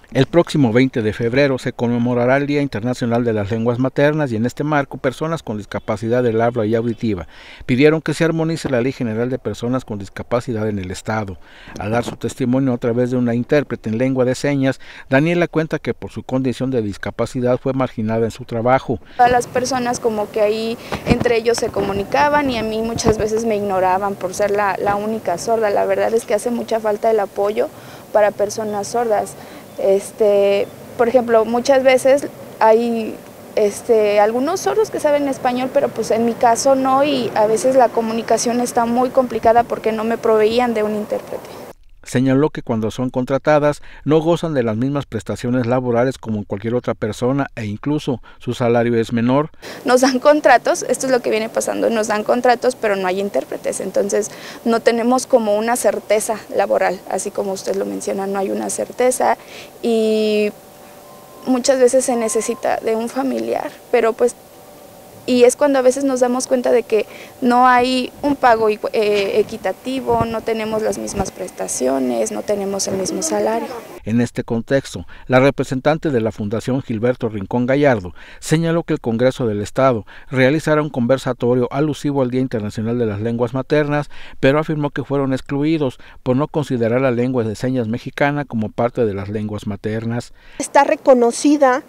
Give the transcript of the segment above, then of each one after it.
El próximo 20 de febrero se conmemorará el Día Internacional de las Lenguas Maternas y en este marco personas con discapacidad del habla y auditiva pidieron que se armonice la Ley General de Personas con Discapacidad en el Estado. Al dar su testimonio a través de una intérprete en lengua de señas, Daniela cuenta que por su condición de discapacidad fue marginada en su trabajo. A las personas como que ahí entre ellos se comunicaban y a mí muchas veces me ignoraban por ser la única sorda. La verdad es que hace mucha falta el apoyo para personas sordas. Por ejemplo, muchas veces hay algunos sordos que saben español, pero pues en mi caso no, y a veces la comunicación está muy complicada porque no me proveían de un intérprete. Señaló que cuando son contratadas no gozan de las mismas prestaciones laborales como cualquier otra persona e incluso su salario es menor. Nos dan contratos, esto es lo que viene pasando, nos dan contratos pero no hay intérpretes, entonces no tenemos como una certeza laboral, así como usted lo menciona, no hay una certeza y muchas veces se necesita de un familiar, pero pues y es cuando a veces nos damos cuenta de que no hay un pago equitativo, no tenemos las mismas prestaciones, no tenemos el mismo salario. En este contexto, la representante de la Fundación Gilberto Rincón Gallardo señaló que el Congreso del Estado realizará un conversatorio alusivo al Día Internacional de las Lenguas Maternas, pero afirmó que fueron excluidos por no considerar la lengua de señas mexicana como parte de las lenguas maternas. Está reconocida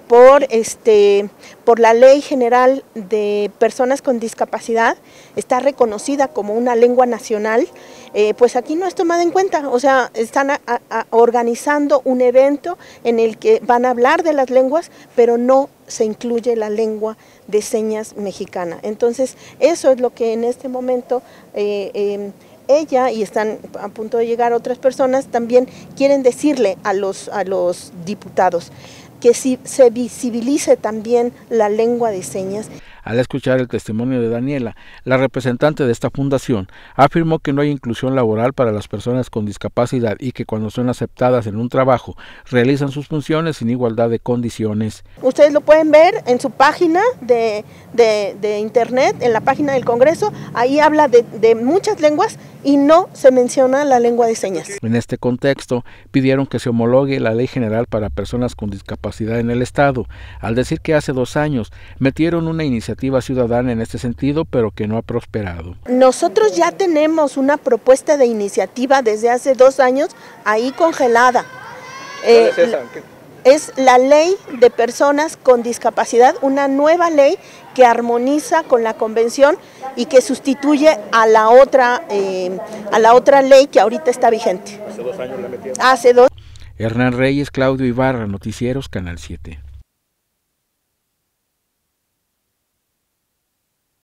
por la Ley General de Personas con Discapacidad, está reconocida como una lengua nacional, pues aquí no es tomada en cuenta, o sea, están organizando un evento en el que van a hablar de las lenguas, pero no se incluye la lengua de señas mexicana. Entonces, eso es lo que en este momento ella, y están a punto de llegar otras personas, también quieren decirle a los diputados que se visibilice también la lengua de señas. Al escuchar el testimonio de Daniela, la representante de esta fundación afirmó que no hay inclusión laboral para las personas con discapacidad y que cuando son aceptadas en un trabajo realizan sus funciones sin igualdad de condiciones. Ustedes lo pueden ver en su página de internet, en la página del Congreso, ahí habla de muchas lenguas y no se menciona la lengua de señas. En este contexto, pidieron que se homologue la Ley General para Personas con Discapacidad en el Estado, al decir que hace 2 años metieron una iniciativa ciudadana en este sentido, pero que no ha prosperado. Nosotros ya tenemos una propuesta de iniciativa desde hace 2 años ahí congelada. ¿Cuál es esa? Es la Ley de Personas con Discapacidad, una nueva ley que armoniza con la convención y que sustituye a la otra ley que ahorita está vigente. ¿Hace 2 años la metieron? Hace 2. Hernán Reyes, Claudio Ibarra, Noticieros, Canal 7.